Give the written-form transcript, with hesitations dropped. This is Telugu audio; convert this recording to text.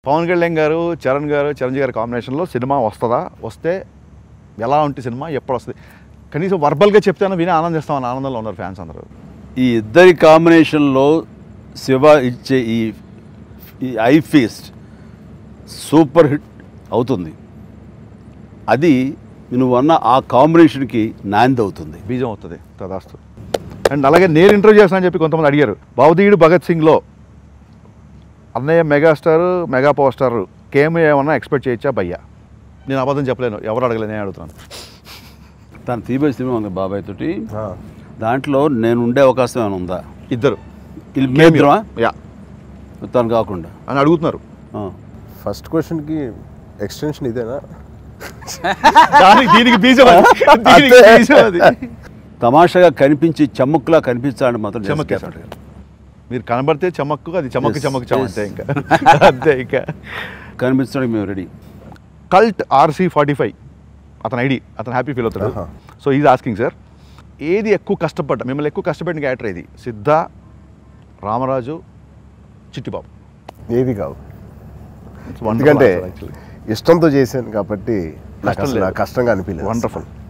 పవన్ కళ్యాణ్ గారు చిరంజీవి గారి కాంబినేషన్లో సినిమా వస్తుందా, వస్తే ఎలా ఉంటుంది సినిమా, ఎప్పుడు వస్తుంది, కనీసం వర్బల్గా చెప్తాను విని ఆనందిస్తామని ఆనందంలో ఉన్నారు ఫ్యాన్స్ అందరూ. ఈ ఇద్దరి కాంబినేషన్లో శివ ఇచ్చే ఈ ఐ ఫీస్ట్ సూపర్ హిట్ అవుతుంది. అది నువ్వు అన్న ఆ కాంబినేషన్కి నాంది అవుతుంది, బీజం అవుతుంది. తదాస్తు. అండ్ అలాగే నేను ఇంటర్వ్యూ చేస్తానని చెప్పి కొంతమంది అడిగారు. భవదీయుడు భగత్ సింగ్లో అన్నయ్య మెగాస్టార్ మెగా పవర్ స్టార్ కేమ్ ఏమన్నా ఎక్స్పెక్ట్ చేయొచ్చా భయ్యా? నేను అబద్ధం చెప్పలేను, ఎవరు అడగలేదు, నేను అడుగుతాను. తను తీబై సినిమా ఉంది బాబాయ్ తోటి, దాంట్లో నేను ఉండే అవకాశం ఏమైనా ఉందా? ఇద్దరు యా తను కాకుండా అని అడుగుతున్నారు. ఫస్ట్ క్వశ్చన్కి ఎక్స్టెన్షన్ ఇదేనా? దీనికి బీజం అది. తమాషాగా కనిపించి చమ్మక్కులా కనిపించాలని మాత్రం చమక్. మీరు కనబడితే చమక్కు, అది చమక్ అంతే. ఇంకా అంతే. ఇంకా కనిపించడానికి మేము రెడీ. కల్ట్ RC45 అతని ఐడి, అతను హ్యాపీ ఫీల్ అవుతాడు. సో ఈజ్ ఆస్కింగ్ సార్, ఏది ఎక్కువ కష్టపడ్డా, మిమ్మల్ని ఎక్కువ కష్టపడిన క్యారెక్టర్ ఏది? సిద్ధ, రామరాజు, చిట్టిబాబు? ఏది కాదు, ఎందుకంటే ఇష్టంతో చేశాను కాబట్టి నాకు కష్టంగా అనిపించలేదు. వండర్ఫుల్.